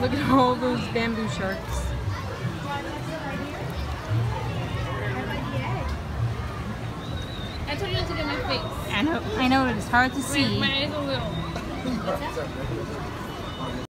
Look at all those bamboo sharks. I told you not to get my face. I know, it's hard to see. My eyes are little.